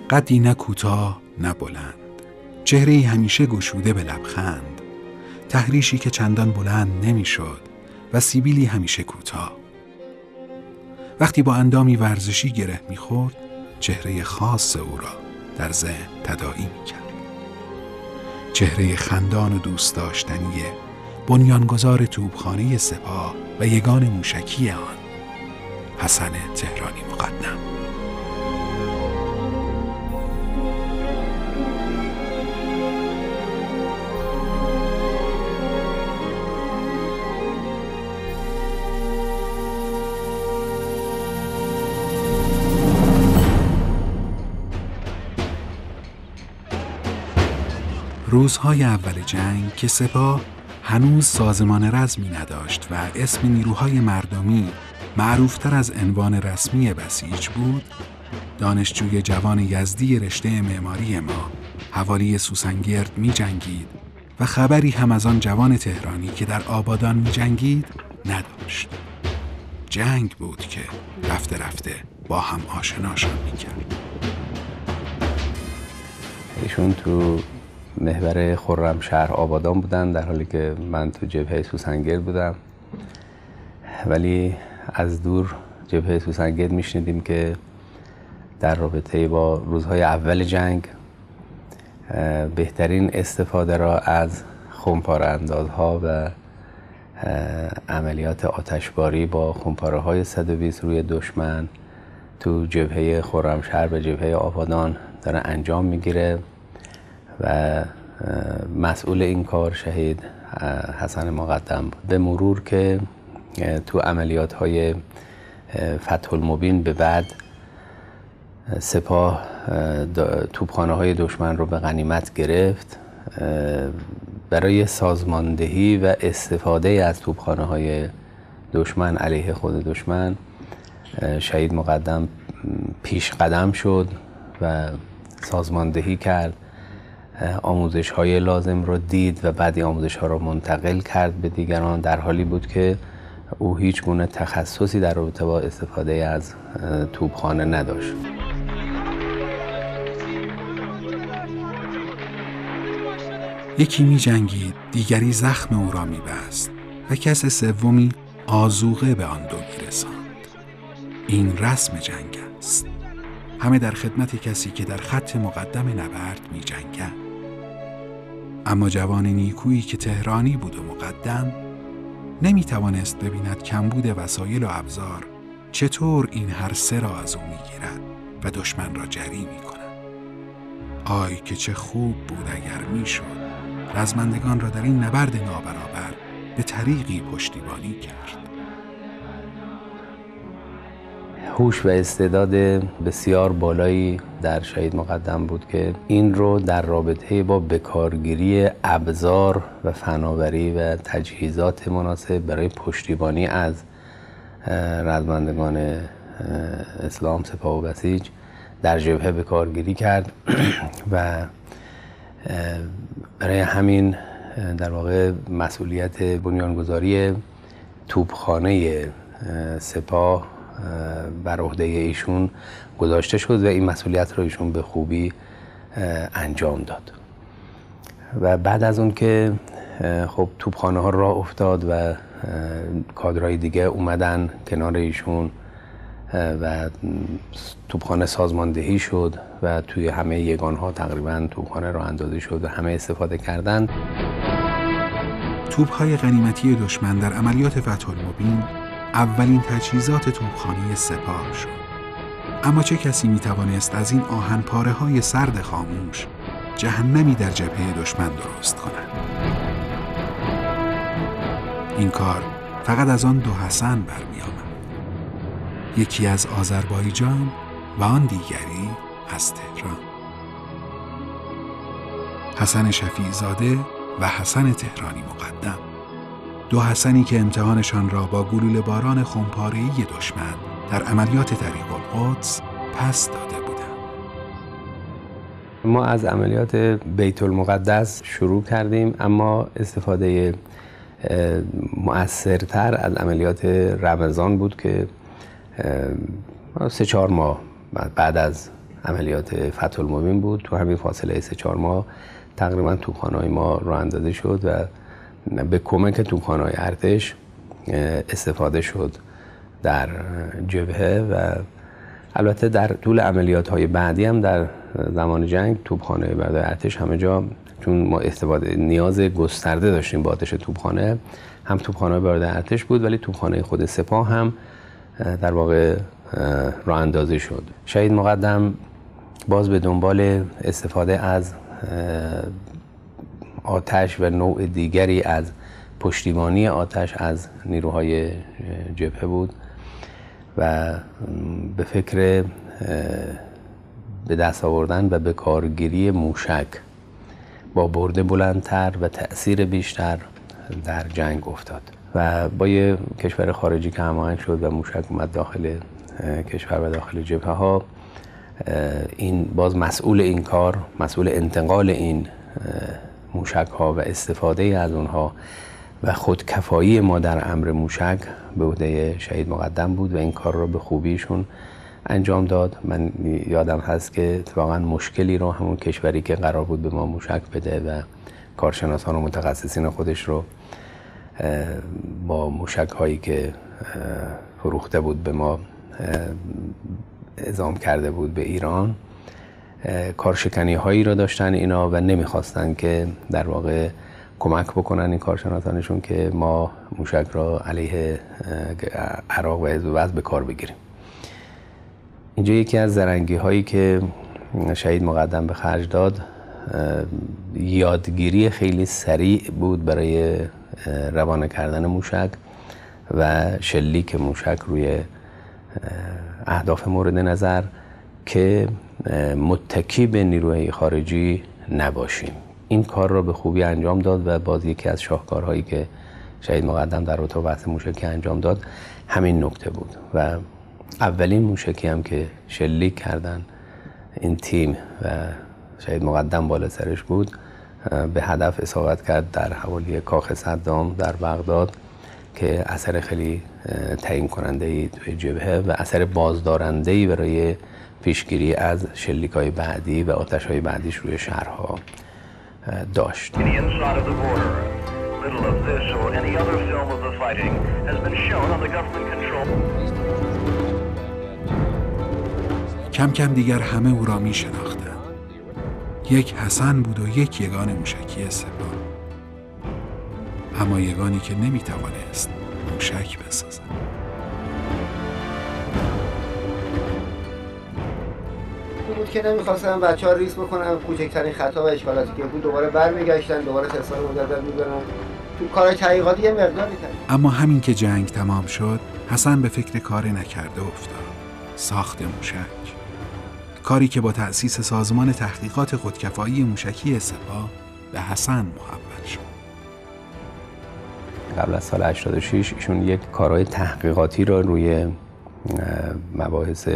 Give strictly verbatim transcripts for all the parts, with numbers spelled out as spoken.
قدی نه کوتاه نه بلند، چهره‌ای همیشه گشوده به لبخند، تحریشی که چندان بلند نمی‌شد و سیبیلی همیشه کوتاه. وقتی با اندامی ورزشی گره می‌خورد، چهره خاص او را در ذهن تداعی می‌کرد. چهره خندان و دوست داشتنی بنیانگذار توپخانه سپاه و یگان موشکی آن، حسن تهرانی مقدم. روزهای اول جنگ که سپاه هنوز سازمان رزمی نداشت و اسم نیروهای مردمی معروفتر از عنوان رسمی بسیج بود، دانشجوی جوان یزدی رشته معماری ما حوالی سوسنگرد می جنگید و خبری هم از آن جوان تهرانی که در آبادان می جنگید نداشت. جنگ بود که رفته رفته با هم آشناشان می کرد. ایشون تو محور خرمشهر آبادان بودن، در حالی که من تو جبهه سوسنگرد بودم. ولی از دور جبهه سوسنگرد میشنیدیم که در رابطه با روزهای اول جنگ بهترین استفاده را از خمپاره اندازها و عملیات آتشباری با خمپاره های صد و بیست روی دشمن تو جبهه خرمشهر و جبهه آبادان داره انجام میگیره و مسئول این کار شهید حسن مقدم بود. به مرور که تو عملیات های فتح المبین به بعد سپاه توپخانه های دشمن رو به غنیمت گرفت، برای سازماندهی و استفاده از توپخانه های دشمن علیه خود دشمن شهید مقدم پیش قدم شد و سازماندهی کرد، آموزش های لازم رو دید و بعدی آموزش ها رو منتقل کرد به دیگران، در حالی بود که او هیچ گونه تخصصی در رابطه با استفاده از توپخانه نداشت. یکی می جنگید، دیگری زخم او را می بست و کس سومی آذوقه به آن دو می رساند. این رسم جنگ است. همه در خدمت کسی که در خط مقدم نبرد می جنگند. اما جوان نیکویی که تهرانی بود و مقدم نمی توانست ببیند کمبود وسایل و ابزار چطور این هر سه را از او می گیرد و دشمن را جری می کند. آی که چه خوب بود اگر می شد رزمندگان را در این نبرد نابرابر به طریقی پشتیبانی کرد. هوش و استعداد بسیار بالایی در شهید مقدم بود که این رو در رابطه با بکارگیری ابزار و فناوری و تجهیزات مناسب برای پشتیبانی از رزمندگان اسلام سپاه و بسیج در جبهه بکارگیری کرد و برای همین در واقع مسئولیت بنیانگذاری توپخانه سپاه بر عهده ایشون گذاشته شد و این مسئولیت رو ایشون به خوبی انجام داد. و بعد از اون که خب توپخانه ها راه افتاد و کادرهای دیگه اومدن کنار ایشون و توپخانه سازماندهی شد و توی همه یگان ها تقریبا توپخانه راه اندازی شد و همه استفاده کردن. توپ‌های غنیمتی دشمن در عملیات فتح المبین اولین تجهیزات توپخانه سپاه شد. اما چه کسی میتوانست از این آهن پاره های سرد خاموش جهنمی در جبهه دشمن درست کند؟ این کار فقط از آن دو حسن برمی آمد. یکی از آذربایجان و آن دیگری از تهران. حسن شفیع زاده و حسن تهرانی مقدم. دو حسنی که امتحانشان را با گلوله باران خمپاره‌ای دشمن در عملیات طریق القدس پس داده بودند. ما از عملیات بیت المقدس شروع کردیم، اما استفاده مؤثرتر از عملیات رمضان بود که سه چهار ماه بعد از عملیات فتح المبین بود. تو همین فاصله سه چهار ماه تقریبا توپخانه‌های ما راه اندازی شد و به کمک توپخانه‌های ارتش استفاده شد در جبهه و البته در طول عملیات‌های بعدی هم در زمان جنگ توپخانه برای ارتش همه جا، چون ما استفاده نیاز گسترده داشتیم با آتش توپخانه، هم توپخانه برای ارتش بود ولی توپخانه خود سپاه هم در واقع راه اندازی شد. شهید مقدم باز به دنبال استفاده از آتش و نوع دیگری از پشتیبانی آتش از نیروهای جبهه بود و به فکر به دست آوردن و به کارگیری موشک با برده بلندتر و تأثیر بیشتر در جنگ افتاد و با یه کشور خارجی که هماهنگ شد و موشک اومد داخل کشور و داخل جبهه ها. این باز مسئول این کار، مسئول انتقال این موشک ها و استفاده از اونها و خودکفایی ما در امر موشک به عهده شهید مقدم بود و این کار رو به خوبیشون انجام داد. من یادم هست که اتفاقا مشکلی رو همون کشوری که قرار بود به ما موشک بده و کارشناسان و متخصصین خودش رو با موشک هایی که فروخته بود به ما اعزام کرده بود به ایران، کارشکنی هایی را داشتن اینا و نمیخواستن که در واقع کمک بکنن این کارشناسانشون که ما موشک را علیه عراق و حزب وصل به کار بگیریم. اینجا یکی از زرنگی هایی که شهید مقدم به خرج داد یادگیری خیلی سریع بود برای روانه کردن موشک و شلیک موشک روی اهداف مورد نظر که متکی به نیروهای خارجی نباشیم. این کار را به خوبی انجام داد و باز یکی از شاهکارهایی که شهید مقدم در اتاق بحث موشکی انجام داد همین نکته بود و اولین موشکی هم که شلیک کردن این تیم و شهید مقدم بالا سرش بود به هدف اصابت کرد در حوالی کاخ صدام در بغداد که اثر خیلی تعیین کننده‌ای توی جبهه و اثر بازدارنده‌ای برای پیشگیری از شلیک‌های بعدی و آتش‌های بعدیش روی شهرها داشت. کم کم دیگر همه او را می شناختند. یک حسن بود و یک یگان موشکی سپاه، اما یگانی که نمی توانست موشک بسازد. بود که نمیخواستن بچه ها ریس بکنن، کوچکترین خطا و اشکالاتی که بود دوباره برمیگشتن، دوباره تست‌های مجدد می‌برن تو کار تحقیقاتی یه مقداری کرد. اما همین که جنگ تمام شد حسن به فکر کار نکرده افتاد، ساخت موشک، کاری که با تأسیس سازمان تحقیقات خودکفایی موشکی سپاه به حسن محول شد. قبل از سال هشتاد و شش ایشون یک کارهای تحقیقاتی را روی مباحث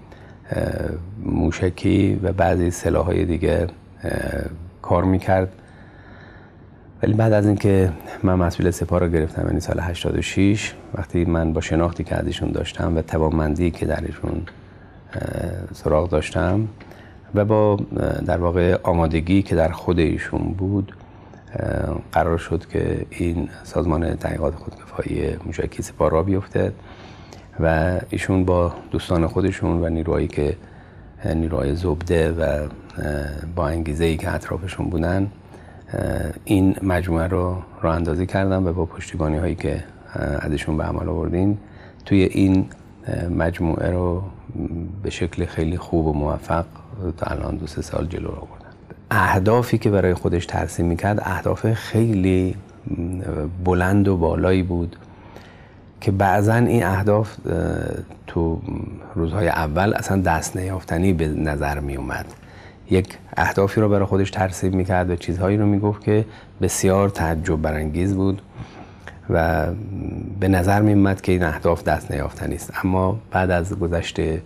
موشکی و بعضی سلاح‌های دیگه کار میکرد، ولی بعد از اینکه من مسئول سپاه را گرفتم یعنی سال هشتاد و شش، وقتی من با شناختی که از ایشون داشتم و توانمندی که در ایشون سراغ داشتم و با در واقع آمادگی که در خود ایشون بود، قرار شد که این سازمان تحقیقات خودکفایی موشکی سپاه را بیفته و ایشون با دوستان خودشون و نیروهایی که نیروهای زبده و با انگیزه‌ای که اطرافشون بودن این مجموعه رو راه اندازی کردن و با پشتیبانی هایی که ازشون به عمل آوردین توی این مجموعه رو به شکل خیلی خوب و موفق تا الان دو سه سال جلو آوردن. اهدافی که برای خودش ترسیم میکرد اهداف خیلی بلند و بالایی بود که بعضا این اهداف تو روزهای اول اصلا دست نیافتنی به نظر می اومد. یک اهدافی رو برای خودش ترسیم میکرد و چیزهایی رو میگفت که بسیار تعجب برانگیز بود و به نظر می اومد که این اهداف دست نیافتنی است، اما بعد از گذشته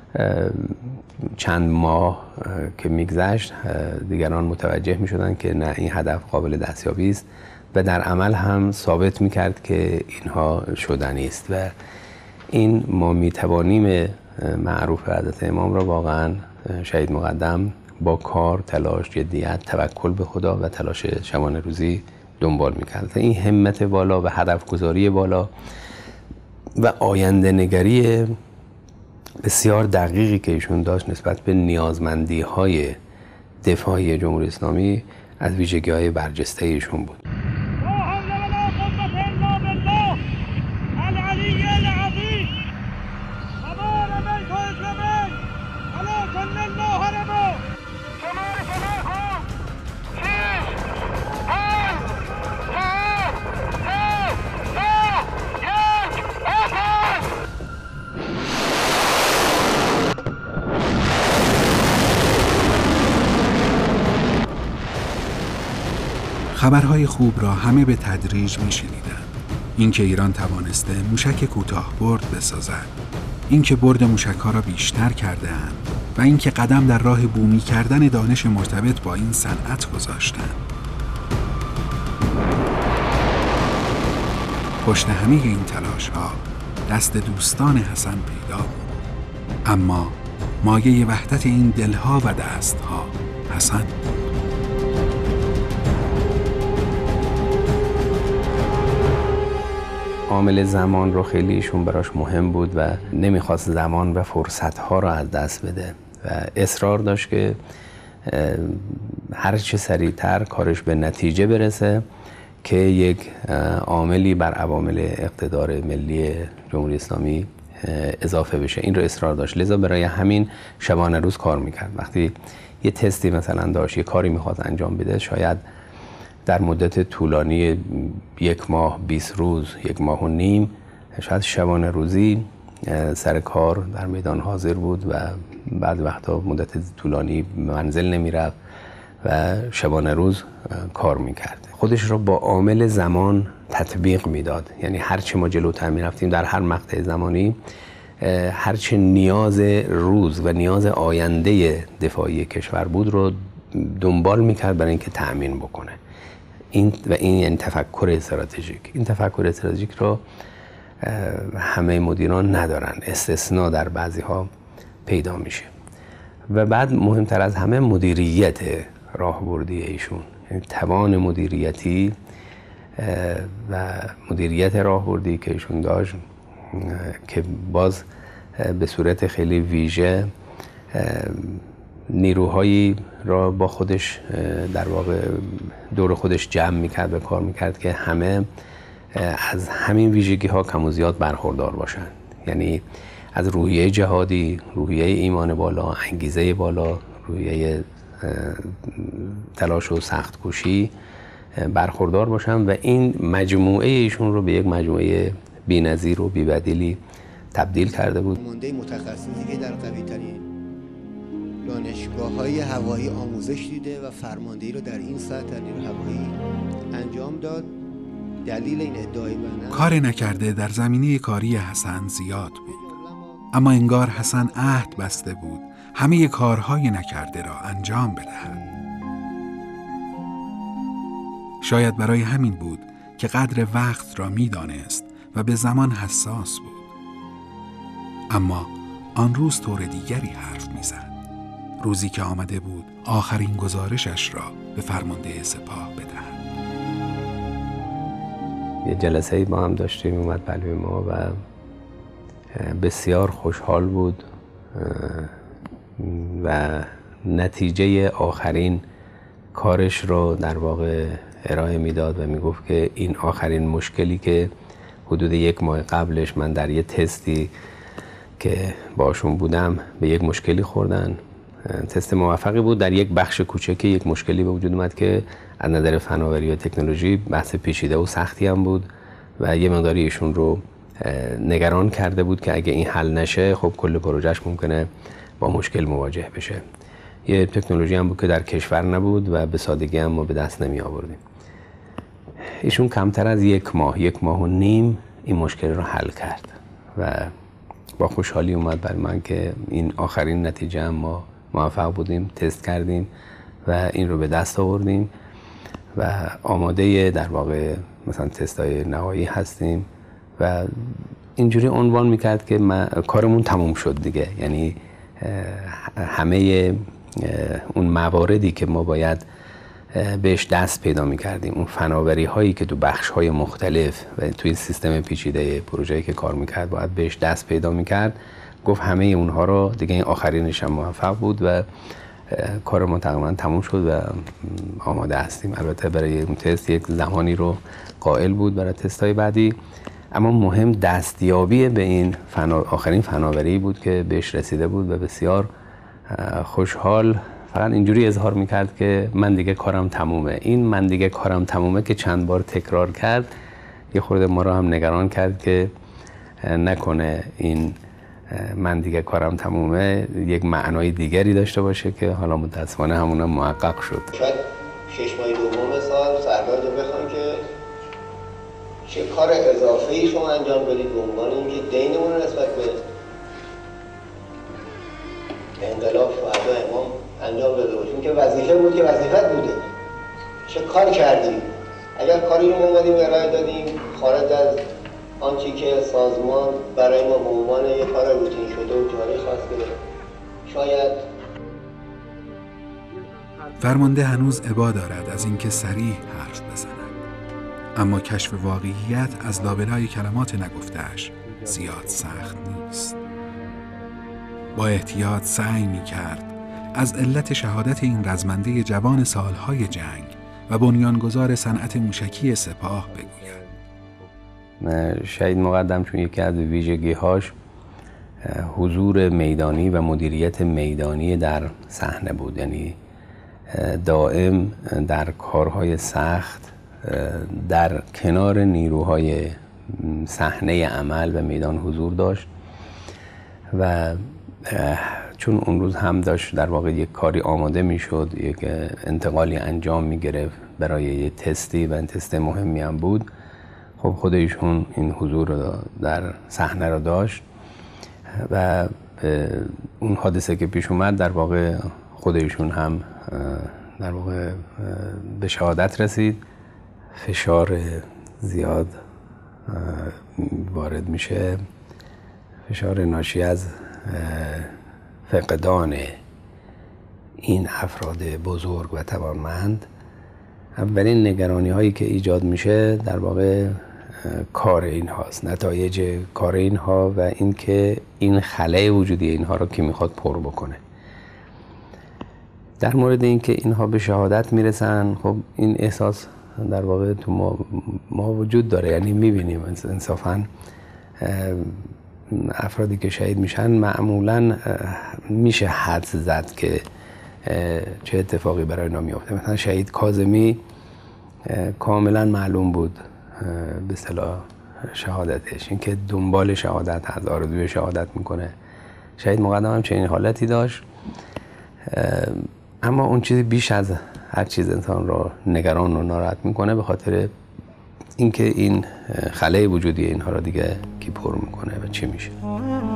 چند ماه که میگذشت دیگران متوجه می شدن که نه، این هدف قابل دستیابی است و در عمل هم ثابت می کرد که اینها شدنی است و این ما می توانیم معروف حضرت امام را واقعا شهید مقدم با کار، تلاش، جدیت، توکل به خدا و تلاش شبانه روزی دنبال میکرد. این همت بالا و هدف گذاری بالا و آینده نگری بسیار دقیقی که ایشون داشت نسبت به نیازمندی های دفاعی جمهوری اسلامی از ویژگی های برجسته ایشون بود. خبرهای خوب را همه به تدریج می‌شنیدند. اینکه ایران توانسته موشک کوتاه برد بسازد، اینکه برد موشک‌ها را بیشتر کرده‌اند و اینکه قدم در راه بومی کردن دانش مرتبط با این صنعت گذاشتند. پشت همه این تلاش‌ها دست دوستان حسن پیدا بود. اما مایه وحدت این دلها و دستها حسن بود. عامل زمان رو خیلی ایشون براش مهم بود و نمیخواست زمان و فرصتها رو از دست بده و اصرار داشت که هر چه سریعتر کارش به نتیجه برسه که یک عاملی بر عوامل اقتدار ملی جمهوری اسلامی اضافه بشه. این رو اصرار داشت، لذا برای همین شبانه روز کار میکرد. وقتی یه تستی مثلا داشت، یه کاری میخواست انجام بده، شاید در مدت طولانی یک ماه، بیست روز، یک ماه و نیم، شاید شبانه روزی سر کار در میدان حاضر بود و بعد وقتا مدت طولانی منزل نمی رفت و شبانه روز کار میکرد. خودش را با عامل زمان تطبیق میداد. یعنی هرچه ما جلوتر می رفتیم در هر مقطع زمانی، هرچه نیاز روز و نیاز آینده دفاعی کشور بود رو دنبال میکرد برای اینکه تأمین بکنه. این و این یعنی تفکر استراتژیک. این تفکر استراتژیک رو همه مدیران ندارن، استثناء در بعضی ها پیدا میشه. و بعد مهمتر از همه مدیریت راهبردی ایشون، یعنی توان مدیریتی و مدیریت راهبردی که ایشون داشت که باز به صورت خیلی ویژه نیروهایی را با خودش در واقع دور خودش جمع میکرد و کار میکرد که همه از همین ویژگی ها کم و زیاد برخوردار باشند. یعنی از روحیه جهادی، روحیه ایمان بالا، انگیزه بالا، روحیه تلاش و سخت کوشی برخوردار باشند و این مجموعه ایشون رو به یک مجموعه بی‌نظیر و بی‌بدیلی تبدیل کرده بود. مانده متخصصی که در قوی ترین دانشگاه‌های هوایی آموزش دیده و فرماندهی رو در این سطح در نیروی هوایی انجام داد. دلیل این ادعای من کار نکرده در زمینه کاری حسن زیاد بود، اما انگار حسن عهد بسته بود همه کارهای نکرده را انجام بدهد. شاید برای همین بود که قدر وقت را می‌دانست و به زمان حساس بود. اما آن روز طور دیگری حرف می‌زد. روزی که آمده بود آخرین گزارشش را به فرمانده سپاه بدهد. یه جلسه‌ای با هم داشتیم، اومد پلوی ما و بسیار خوشحال بود و نتیجه آخرین کارش رو در واقع ارائه میداد و میگفت که این آخرین مشکلی که حدود یک ماه قبلش من در یه تستی که باشون بودم به یک مشکلی خوردن، تست موفقی بود، در یک بخش کوچکی یک مشکلی به وجود اومد که از نظر فناوری و تکنولوژی بحث پیچیده و سختی هم بود و یه مقداری ایشون رو نگران کرده بود که اگه این حل نشه خب کل پروژهش ممکنه با مشکل مواجه بشه. یه تکنولوژی هم بود که در کشور نبود و به سادگی هم ما به دست نمی آوردیم. ایشون کمتر از یک ماه، یک ماه و نیم این مشکل رو حل کرد و با خوشحالی اومد برای من که این آخرین نتیجه هم ما موفق بودیم، تست کردیم و این رو به دست آوردیم و آماده در واقع مثلا تستای نهایی هستیم و اینجوری عنوان میکرد که ما کارمون تموم شد دیگه. یعنی همه اون مواردی که ما باید بهش دست پیدا می‌کردیم، اون فناوری هایی که تو بخش های مختلف و توی سیستم پیچیده پروژه‌ای که کار می‌کرد باید بهش دست پیدا می‌کرد، گفت همه اونها رو دیگه. این آخرینش هم موفق بود و کار ما تقریبا تموم شد و آماده هستیم. البته برای اون تست یک زمانی رو قائل بود برای تست‌های بعدی، اما مهم دستیابی به این فنا... آخرین فناوری بود که بهش رسیده بود و بسیار خوشحال فقط اینجوری اظهار میکرد که من دیگه کارم تمومه. این من دیگه کارم تمومه که چند بار تکرار کرد یه خورده ما رو هم نگران کرد که نکنه این من دیگه کارم تمومه یک معنای دیگری داشته باشه که حالا متاسفانه همونم محقق شد. شاید شش ماه دوم سال سرکار رو بخوام که چه کار اضافه‌ای شما انجام بدید به عنوان اینکه دینمون نسبت به انقلاب شهدا امام انجام داده باشیم که وظیفه بود که وظیفت بوده. چه کار کردیم؟ اگر کاری رو اومدیم ارائه دادیم خارج از آنچه که سازمان برای ما به عنوان یک کار روتین شده و جاری خواسته، شاید فرمانده هنوز ابا دارد از اینکه صریح حرف بزند، اما کشف واقعیت از لابلای کلمات نگفته‌اش زیاد سخت نیست. با احتیاط سعی می‌کرد از علت شهادت این رزمنده جوان سالهای جنگ و بنیانگذار صنعت موشکی سپاه بگوید. شهید مقدم چون یکی از ویژگی‌هاش حضور میدانی و مدیریت میدانی در صحنه بود، یعنی دائم در کارهای سخت در کنار نیروهای صحنه عمل و میدان حضور داشت و چون اون روز هم داشت در واقع یک کاری آماده میشد، یک انتقالی انجام میگرفت برای یک تستی و این تست مهمی هم بود، خب خود ایشون این حضور رو در صحنه رو داشت و اون حادثه که پیش اومد در واقع خود ایشون هم در واقع به شهادت رسید. فشار زیاد وارد میشه، فشار ناشی از فقدان این افراد بزرگ و توانمند. اولین نگرانی هایی که ایجاد میشه در واقع کار این هاست، نتایج کار اینها و اینکه این خلأ وجودی اینها رو که میخواد پر بکنه. در مورد اینکه اینها به شهادت میرسن، خب این احساس در واقع تو ما, ما وجود داره، یعنی میبینیم انصافاً افرادی که شهید میشن معمولاً میشه حدس زد که چه اتفاقی برای اینا میفته. مثلا شهید کاظمی کاملاً معلوم بود به اصطلاح شهادتش، اینکه دنبال شهادت هست، آرزوی شهادت میکنه. شهید مقدم هم چنین حالتی داشت، اما اون چیزی بیش از هر چیز انسان را نگران و ناراحت میکنه به خاطر اینکه این خلأ وجودی اینها را دیگه کی پر میکنه و چی میشه.